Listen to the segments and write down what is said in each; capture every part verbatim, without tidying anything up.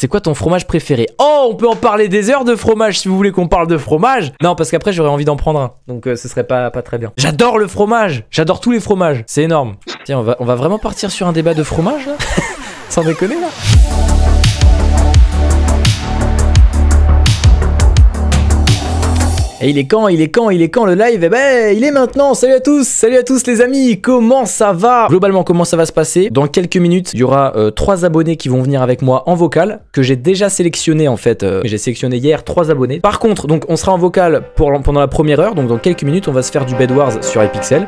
C'est quoi ton fromage préféré? Oh, on peut en parler des heures de fromage si vous voulez qu'on parle de fromage. Non, parce qu'apraprès j'aurais envie d'en prendre un. Donc euh, ce serait pas, pas très bien. J'adore le fromage. J'adore tous les fromages. C'est énorme. Tiens, on va, on va vraiment partir sur un débat de fromage là. Sans déconner là. Et il est quand, il est quand, il est quand le live? Eh ben, il est maintenant. Salut à tous, salut à tous les amis. Comment ça va? Globalement, comment ça va se passer? Dans quelques minutes, il y aura euh, trois abonnés qui vont venir avec moi en vocal, que j'ai déjà sélectionné en fait. Euh, j'ai sélectionné hier trois abonnés. Par contre, donc on sera en vocal pour, pendant la première heure. Donc dans quelques minutes, on va se faire du Bed Wars sur Hypixel.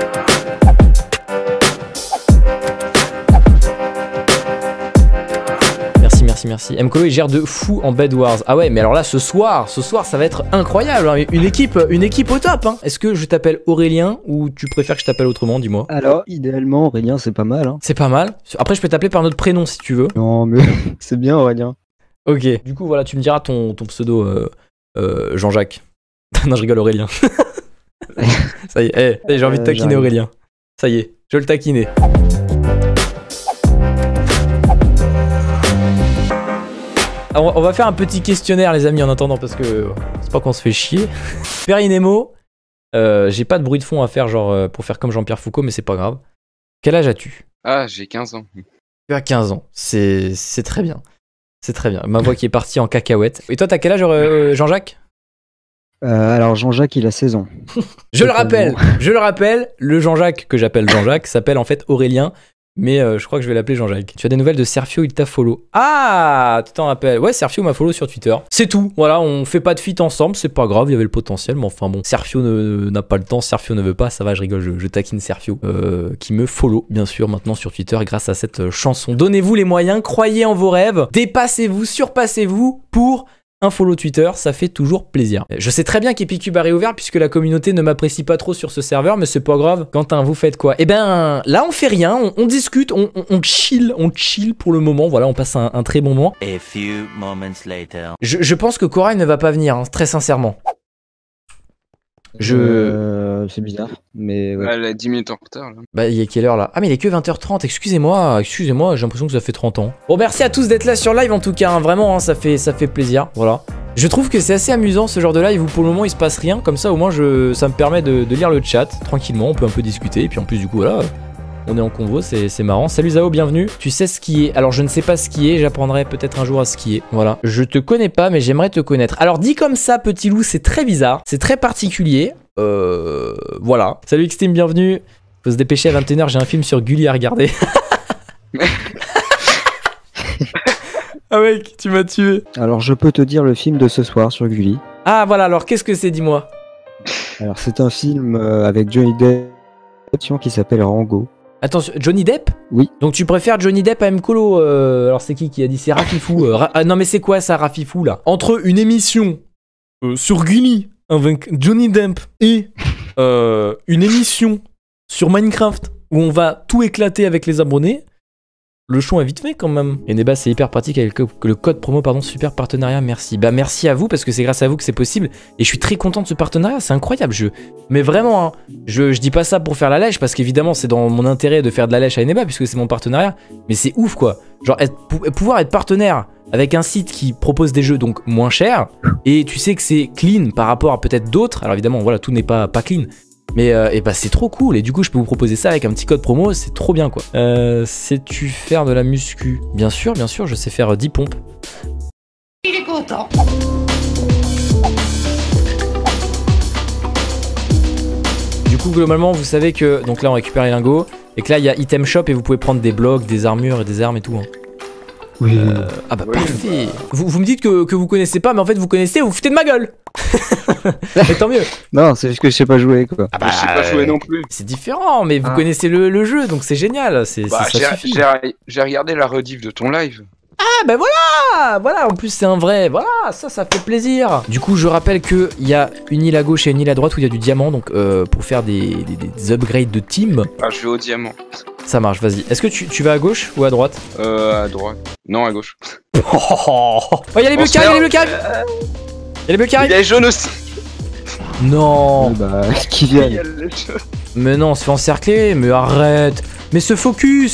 Merci, merci. Mkolo il gère de fou en Bed Wars. Ah ouais, mais alors là, ce soir, ce soir, ça va être incroyable. Hein. Une équipe, une équipe au top. Hein. Est-ce que je t'appelle Aurélien ou tu préfères que je t'appelle autrement? Dis-moi. Alors, idéalement, Aurélien, c'est pas mal. Hein. C'est pas mal. Après, je peux t'appeler par notre prénom si tu veux. Non, mais c'est bien, Aurélien. Ok. Du coup, voilà, tu me diras ton, ton pseudo euh, euh, Jean-Jacques. Non, je rigole, Aurélien. Ça y est, hey, j'ai envie de taquiner euh, Aurélien. Ça y est, je vais le taquiner. On va faire un petit questionnaire les amis en attendant parce que c'est pas qu'on se fait chier. Perry Nemo, euh, j'ai pas de bruit de fond à faire genre euh, pour faire comme Jean-Pierre Foucault mais c'est pas grave. Quel âge as-tu? Ah j'ai quinze ans. Tu as quinze ans, c'est très bien. C'est très bien, ma voix qui est partie en cacahuète. Et toi t'as quel âge euh, Jean-Jacques? euh, Alors Jean-Jacques il a seize ans. Je le rappelle, je le rappelle, le Jean-Jacques que j'appelle Jean-Jacques s'appelle en fait Aurélien. Mais euh, je crois que je vais l'appeler Jean-Jacques. Tu as des nouvelles de Serfio, il t'a follow. Ah, tu t'en rappelles? Ouais, Serfio m'a follow sur Twitter. C'est tout. Voilà, on fait pas de feat ensemble, c'est pas grave, il y avait le potentiel. Mais enfin bon, Serfio n'a pas le temps, Serfio ne veut pas, ça va, je rigole, je, je taquine Serfio. Euh, qui me follow, bien sûr, maintenant sur Twitter grâce à cette euh, chanson. Donnez-vous les moyens, croyez en vos rêves, dépassez-vous, surpassez-vous pour... un follow Twitter, ça fait toujours plaisir. Je sais très bien qu'Epicube a réouvert puisque la communauté ne m'apprécie pas trop sur ce serveur, mais c'est pas grave. Quentin, vous faites quoi? Eh ben, là on fait rien, on, on discute, on, on, on chill, on chill pour le moment. Voilà, on passe un, un très bon moment. A few moments later. Je, je pense que Corail ne va pas venir, hein, très sincèrement. Je... Euh, c'est bizarre, mais... Ouais. Elle a dix minutes en retard, là. Bah, il est quelle heure, là? Ah, mais il est que vingt heures trente, excusez-moi, excusez-moi, j'ai l'impression que ça fait trente ans. Bon, merci à tous d'être là sur live, en tout cas, hein, vraiment, hein, ça fait, ça fait plaisir, voilà. Je trouve que c'est assez amusant, ce genre de live, où pour le moment, il se passe rien, comme ça, au moins, je, ça me permet de, de lire le chat, tranquillement, on peut un peu discuter, et puis en plus, du coup, voilà... on est en convo, c'est marrant. Salut Zao, bienvenue. Tu sais skier. Alors je ne sais pas skier, j'apprendrai peut-être un jour à skier. Voilà. Je te connais pas, mais j'aimerais te connaître. Alors dit comme ça, petit loup, c'est très bizarre. C'est très particulier. Euh... Voilà. Salut Xteam, bienvenue. Faut se dépêcher à vingt et une heures, j'ai un film sur Gulli à regarder. Ah mec, tu m'as tué. Alors je peux te dire le film de ce soir sur Gulli. Ah voilà, alors qu'est-ce que c'est, dis-moi? Alors c'est un film euh, avec Johnny Depp qui s'appelle Rango. Attention, Johnny Depp? Oui. Donc tu préfères Johnny Depp à Mkolo euh, alors c'est qui qui a dit? C'est Rafifou. Euh, Ra ah, non mais c'est quoi ça, Rafifou là? Entre une émission euh, sur Gulli avec Johnny Depp et euh, une émission sur Minecraft où on va tout éclater avec les abonnés, le choix est vite fait quand même. Et Neba, c'est hyper pratique avec le, le code promo, pardon, super partenariat, merci. Bah merci à vous parce que c'est grâce à vous que c'est possible. Et je suis très content de ce partenariat, c'est incroyable. Je... Mais vraiment, hein, je, je dis pas ça pour faire la lèche parce qu'évidemment c'est dans mon intérêt de faire de la lèche à Neba puisque c'est mon partenariat. Mais c'est ouf quoi. Genre être, pouvoir être partenaire avec un site qui propose des jeux donc moins chers et tu sais que c'est clean par rapport à peut-être d'autres. Alors évidemment, voilà, tout n'est pas, pas clean. Mais euh, et bah c'est trop cool et du coup je peux vous proposer ça avec un petit code promo, c'est trop bien quoi. Euh, sais-tu faire de la muscu? Bien sûr, bien sûr, je sais faire dix pompes. Il est content. Du coup globalement vous savez que, donc là on récupère les lingots, et que là il y a item shop et vous pouvez prendre des blocs, des armures et des armes et tout. Hein. Oui. Euh, ah bah oui, parfait. Vous, vous me dites que, que vous connaissez pas, mais en fait vous connaissez, vous, vous foutez de ma gueule. Mais tant mieux. Non, c'est juste que je sais pas jouer quoi. Ah bah, je sais pas jouer non plus. C'est différent, mais vous ah. connaissez le, le jeu, donc c'est génial. C'est Bah, ça suffit. J'ai regardé la rediff de ton live. Ah bah voilà, voilà, en plus c'est un vrai, voilà, ça, ça fait plaisir. Du coup, je rappelle qu'il y a une île à gauche et une île à droite où il y a du diamant, donc euh, pour faire des, des, des upgrades de team. Ah, je vais au diamant. Ça marche, vas-y. Est-ce que tu, tu vas à gauche ou à droite? Euh, à droite. Non, à gauche. Oh, il y a les bleus qui arrivent, il y a les bleus qui arrivent. Il y a les bleus qui arrivent. Il y a les jaunes aussi. Non. Oui, bah, qui vient. Mais non, on se fait encercler, mais arrête. Mais ce focus.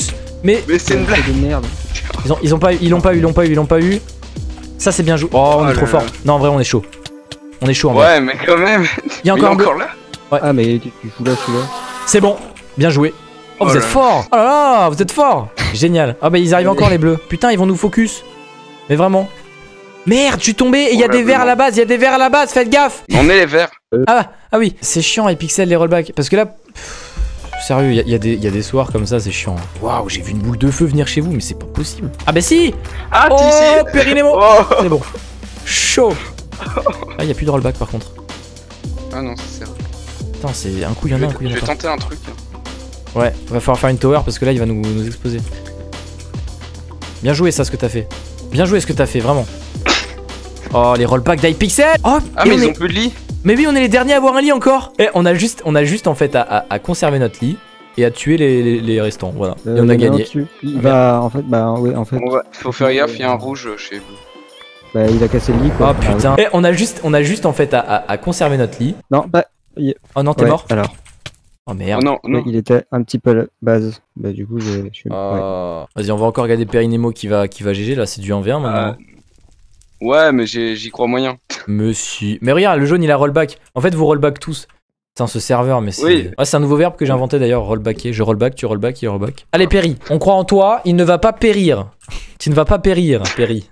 Mais Mais c'est une blague. de merde. ils ont, ils ont pas eu, ils l'ont pas eu, ils l'ont pas eu, ils l'ont pas eu. Ça c'est bien joué. Oh, on Oh est trop là fort. là. Non, en vrai, on est chaud. On est chaud en vrai. Ouais, mais quand même. Il y a Mais encore un bleu. encore là. Ah, mais tu, tu fous là, celui-là. C'est bon. Bien joué. Oh, vous Oh êtes là. fort. Oh là là, vous êtes fort. Génial. Ah bah ils arrivent encore les bleus. Putain, ils vont nous focus. Mais vraiment. Merde, je suis tombé et il y a des verres à la base, il y a des verres à la base, faites gaffe. On est les verts. Ah, ah oui, c'est chiant les pixels, les rollbacks. Parce que là, pff, sérieux, il y, a- y a des- y a des soirs comme ça, c'est chiant. Waouh, j'ai vu une boule de feu venir chez vous, mais c'est pas possible. Ah bah si. Ah, Oh, tu sais. Périnemo. Oh. C'est bon. Chaud. Ah, y a plus de rollback par contre. Ah non, c'est sérieux. Putain, c'est un coup, y en Je a un vais, coup, y en je a vais pas. tenter un truc. Ouais, va falloir faire une tower parce que là, il va nous, nous exploser. Bien joué ça, ce que t'as fait. Bien joué ce que t'as fait, vraiment. Oh, les rollbacks d'Hypixel. Oh, Ah, et mais on ils est- ont plus de lit. Mais oui, on est les derniers à avoir un lit encore. Et on a juste, on a juste en fait à, à- à conserver notre lit et à tuer les, les- les restants. Voilà. Euh, et on il a y en un gagné. dessus. Il va, en fait, bah, ouais, en fait, On va- Faut faire gaffe, il y a un rouge chez vous. bah, il a cassé le lit, Oh quoi. putain. Et on a juste, on a juste en fait à, à- à conserver notre lit. Ah, non, bah, Oh non, t'es ouais, mort. alors, Oh Oh merde. non, non. ouais, il était un petit peu à la base. Bah, du coup, j'ai. je suis- ouais. Oh. Vas-y, on va encore regarder Périnemo qui va, qui va G G. Là, c'est du un v un maintenant. Ah. Ouais, mais j'ai- j'y crois moyen. Monsieur. Mais regarde, le jaune il a rollback. En fait, vous rollback tous. Putain, ce serveur, mais c'est. Oui. Ah, c'est un nouveau verbe que j'ai inventé d'ailleurs, rollbacker. Je rollback, tu rollback, il rollback. Allez, Péri, on croit en toi, il ne va pas périr. Tu ne vas pas périr, Péri.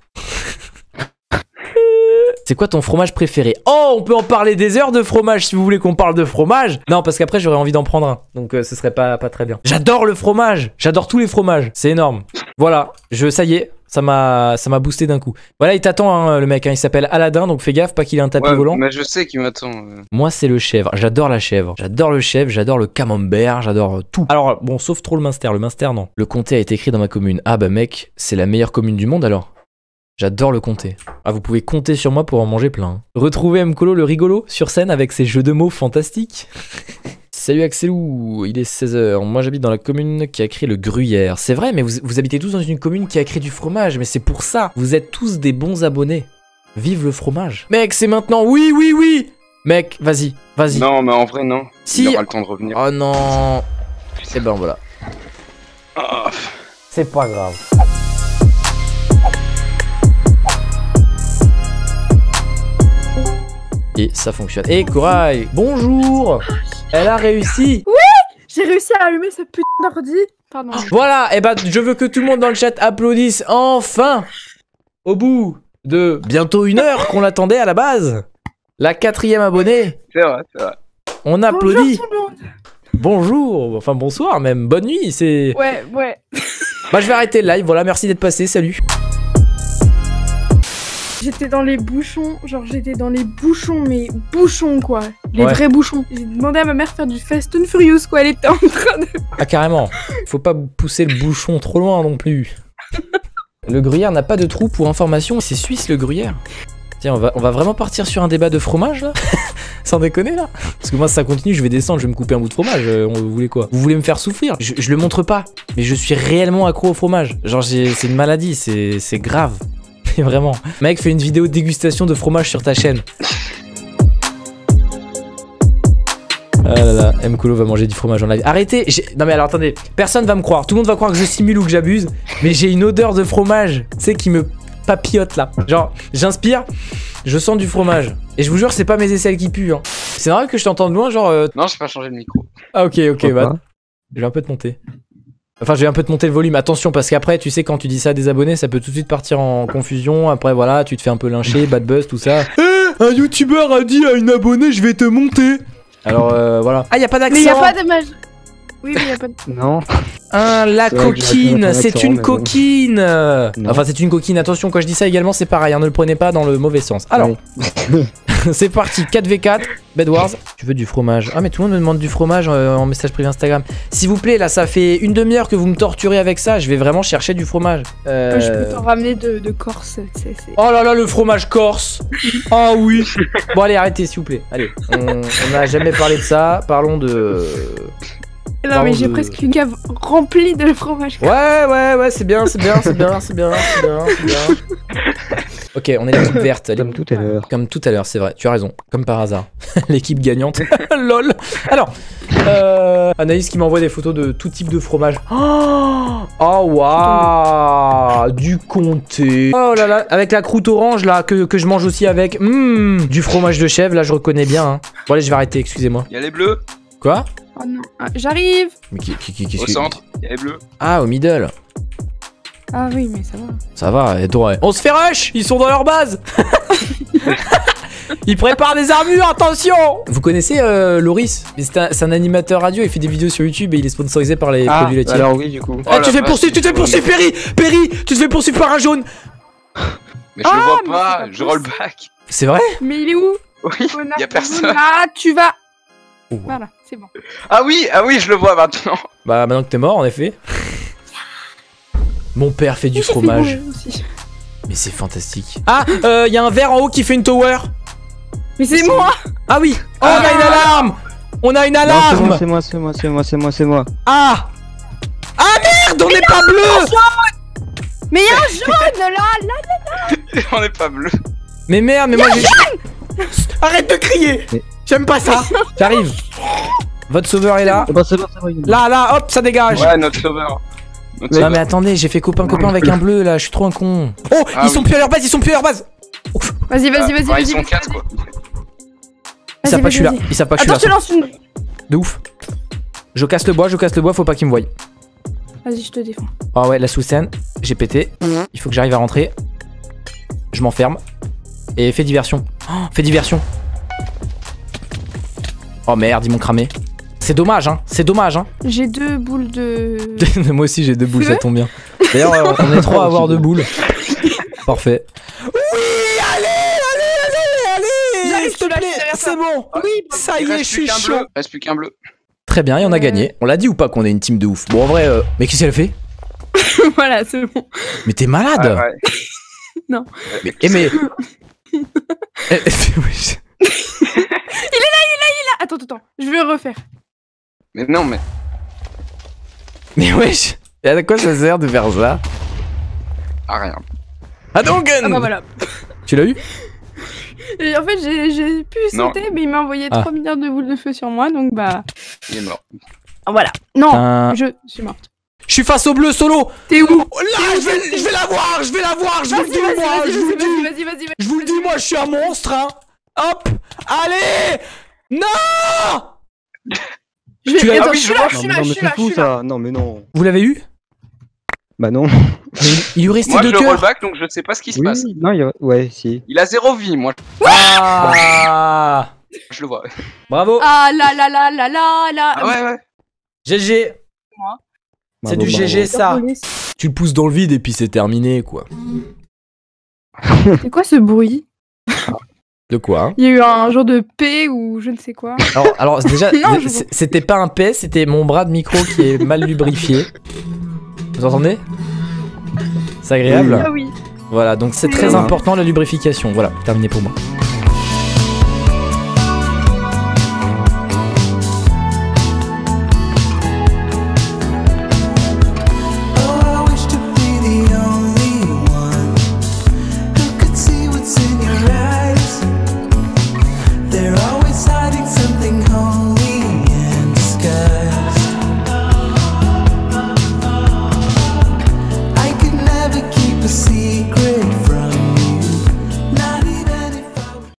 C'est quoi ton fromage préféré? Oh, on peut en parler des heures de fromage si vous voulez qu'on parle de fromage. Non, parce qu'après j'aurais envie d'en prendre un. Donc euh, ce serait pas, pas très bien. J'adore le fromage. J'adore tous les fromages. C'est énorme. Voilà, je, ça y est, ça m'a ça m'a boosté d'un coup. Voilà, il t'attend hein, le mec, hein, il s'appelle Aladdin, donc fais gaffe, pas qu'il ait un tapis Ouais, volant. mais je sais qu'il m'attend. euh. Moi, c'est le chèvre. J'adore la chèvre. J'adore le chèvre, j'adore le camembert, j'adore euh, tout. Alors, bon, sauf trop le Munster. Le Munster, non. Le comté a été écrit dans ma commune. Ah bah mec, c'est la meilleure commune du monde alors. J'adore le comté. Ah, vous pouvez compter sur moi pour en manger plein. Retrouvez Mkolo le rigolo sur scène avec ses jeux de mots fantastiques. Salut Axelou, il est seize heures. Moi j'habite dans la commune qui a créé le gruyère. C'est vrai, mais vous, vous habitez tous dans une commune qui a créé du fromage. Mais c'est pour ça. Vous êtes tous des bons abonnés. Vive le fromage. Mec, c'est maintenant. Oui, oui, oui. Mec, vas-y, vas-y. Non, mais en vrai, non. Si. Il aura le temps de revenir. Oh non. Et ben voilà. Ah. C'est pas grave. Et ça fonctionne. Et Koraï, bonjour. Elle a réussi. J'ai réussi à allumer ce putain d'ordi. Pardon. Voilà, et bah je veux que tout le monde dans le chat applaudisse enfin. Au bout de bientôt une heure qu'on l'attendait à la base. La quatrième abonnée. C'est vrai, c'est vrai. On applaudit. Bonjour tout le monde. Bonjour, enfin bonsoir même, bonne nuit, c'est... Ouais, ouais. Bah je vais arrêter le live, voilà, merci d'être passé, salut. J'étais dans les bouchons, genre j'étais dans les bouchons, mais bouchons quoi. Les Ouais. vrais bouchons. J'ai demandé à ma mère de faire du Fast and Furious quoi, elle était en train de... Ah carrément, faut pas pousser le bouchon trop loin non plus. Le gruyère n'a pas de trou pour information, c'est suisse le gruyère. Tiens, on va, on va vraiment partir sur un débat de fromage là. Sans déconner là. Parce que moi si ça continue, je vais descendre, je vais me couper un bout de fromage. Euh, vous voulez quoi? Vous voulez me faire souffrir? je, je le montre pas, mais je suis réellement accro au fromage. Genre j'ai- c'est une maladie, c'est c'est grave. Mais vraiment. Mec, fais une vidéo de dégustation de fromage sur ta chaîne. Ah là là, Mkolo va manger du fromage en live. Arrêtez. j'ai- Non mais alors attendez, personne va me croire. Tout le monde va croire que je simule ou que j'abuse. Mais j'ai une odeur de fromage, tu sais, qui me papillote là. Genre, j'inspire, je sens du fromage. Et je vous jure, c'est pas mes aisselles qui puent. Hein. C'est normal que je t'entende loin, genre... euh, Non, j'ai pas changé le micro. Ah ok, ok, Pourquoi bah... Je vais un peu te monter. Enfin, je vais un peu te monter le volume. Attention, parce qu'après, tu sais, quand tu dis ça à des abonnés, ça peut tout de suite partir en confusion. Après, voilà, tu te fais un peu lyncher, bad buzz, tout ça. Eh, un youtubeur a dit à une abonnée, je vais te monter. Alors, euh, voilà. Ah, y a pas d'accent. Mais y a pas de mage. Oui, mais y a pas de... Non. Ah, la C'est vrai que j'aurais pu coquine, mettre un c'est accent, une mais bon. coquine. Non. Enfin, c'est une coquine. Attention, quand je dis ça également, c'est pareil. Hein, ne le prenez pas dans le mauvais sens. Alors, Ouais. c'est parti, quatre v quatre, Bed Wars. Tu veux du fromage? Ah mais tout le monde me demande du fromage euh, en message privé Instagram. S'il vous plaît, là ça fait une demi-heure que vous me torturez avec ça, je vais vraiment chercher du fromage. Euh... Je peux t'en ramener de, de Corse, tu sais, c'est... Oh là là, le fromage corse. Ah oui. Bon allez, arrêtez s'il vous plaît. Allez, on on n'a jamais parlé de ça, parlons de... Non Pardon mais j'ai de- presque une cave remplie de fromage. Ouais, ouais, ouais, c'est bien, c'est bien, c'est bien, c'est bien, c'est bien, c'est bien. Ok, on est l'équipe verte. Elle est- Comme tout à l'heure. Comme tout à l'heure, c'est vrai, tu as raison, comme par hasard. L'équipe gagnante. Lol. Alors, euh, Anaïs qui m'envoie des photos de tout type de fromage. Oh, oh waouh, du comté. Oh là là, avec la croûte orange là que, que je mange aussi avec. Mmh, du fromage de chèvre, là je reconnais bien. Hein. Bon allez, je vais arrêter, excusez-moi. Il y a les bleus Quoi? Oh non, ah, j'arrive. Mais qui, qui, qui, qu'est-ce au que- centre. Il y a les bleus. Ah, au middle. Ah oui, mais ça va. Ça va, et toi, on se fait rush. Ils sont dans leur base. Ils préparent des armures, attention. Vous connaissez euh, Loris? C'est un, c'est un animateur radio, il fait des vidéos sur YouTube et il est sponsorisé par les Ah, produits laitiers. alors oui, du coup. Oh Ah, la tu te fais vache, poursuivre, tu te fais poursuivre, Perry. Perry, tu te fais poursuivre par un jaune. Mais je Ah, le vois mais pas, c'est pas je roll back. C'est vrai? Mais il est où? Oui, Connard y a de personne. jaune. Ah, tu vas. Oh. Voilà, c'est bon. Ah oui, ah oui, je le vois maintenant. Bah maintenant que t'es mort, en effet. Mon père fait du J'ai fait fromage. mourir aussi. Mais c'est fantastique. Ah, il euh, y a un verre en haut qui fait une tower. Mais c'est moi. Ah oui. Oh, on Ah. a une alarme. On a une Non, alarme. c'est moi, c'est moi, c'est moi, c'est moi, c'est moi. Ah. Ah merde, on n'est pas bleu. Mais il y a un jaune là, là. On est pas bleu. Mais merde, mais moi j'ai... Arrête de crier. Mais- J'aime pas ça. J'arrive. Votre sauveur est là. Oh, bah, c'est bon, c'est bon. il est Là, là, hop, ça dégage. Ouais, notre sauveur. Notre Mais- Non sauveur. mais attendez, j'ai fait copain-copain avec un bleu là, je suis trop un con. Oh, Ah ils oui. sont plus à leur base, ils sont plus à leur base. Ouf. Vas-y, Ah, vas-y, vas-y, enfin, vas-y. ils sont vas-y, quatre vas-y. quoi. Ils savent pas que je suis là, vas-y. ils savent pas que je Attends, je suis te là. lance une. De ouf. Je casse le bois, je casse le bois, faut pas qu'ils me voient. Vas-y, je te défends. Ah ouais, la sous-scène, j'ai pété. Il faut que j'arrive à rentrer. Je m'enferme. Et fais diversion. Oh, fais diversion. Oh merde, ils m'ont cramé. C'est dommage, hein. C'est dommage, hein. J'ai deux boules de. Moi aussi, j'ai deux boules, Feu. ça tombe bien. D'ailleurs, euh, on est trois à avoir deux boules. Parfait. Oui, allez, allez, allez, allez. J'arrive, S'il te je suis là, plaît, je suis derrière c'est toi. bon. Oui. Ça y Il est, je reste plus suis qu'un chaud. bleu. Il reste plus qu'un bleu. Très bien, et on a Euh. gagné. On l'a dit ou pas qu'on est une team de ouf? Bon, en vrai, euh... mais qu'est-ce qu'elle fait? Voilà, c'est bon. Mais t'es malade. Ah, ouais. Non. Mais, eh, mais... Eh, oui, Ah, attends, attends, je vais refaire. Mais non, mais. mais wesh. Et à quoi ça sert de faire ça? Ah, rien. Hadouken! Ah bah voilà. Tu l'as eu? Et en fait, j'ai j'ai pu Non. sauter, mais il m'a envoyé Ah. trois milliards de boules de feu sur moi, donc bah. Il est mort. Ah, voilà. Non, Un- je suis morte. Je suis face au bleu solo. T'es où? Oh là, je vais, je vais la voir, je vais la voir, je vous le Vas-y, dis vas-y, moi, vas-y, je vous le vas-y, dis. vas-y, vas-y, vas-y. Je vous le dis moi, je suis un monstre, hein. Hop, allez. Non. Je vais- Tu l'as- Attends, Ah oui, je suis je là, vois. je Non, suis mais là, non, je mais suis c'est là, je fou suis là. ça. Non, mais non. Vous l'avez eu? Bah non. Mais il, il lui restait Moi, je deux le roll cœurs. back, donc je sais pas ce qui se Oui, passe. non, il y a... ouais, si. Il a zéro vie, moi. Ah. Je le vois. Bravo. Ah là là là là là là. Ah ouais, ouais. G G. C'est Bravo, du bravo. G G ça. Tu le pousses dans le vide et puis c'est terminé quoi. C'est quoi ce bruit? De quoi hein? Il y a eu un genre de P ou je ne sais quoi. Alors, alors déjà, Non, je c- c'était pas un P, c'était mon bras de micro qui est mal lubrifié. Vous entendez? C'est agréable. Ah oui. Voilà, donc c'est Oui. très Oui. important la lubrification. Voilà, terminé pour moi.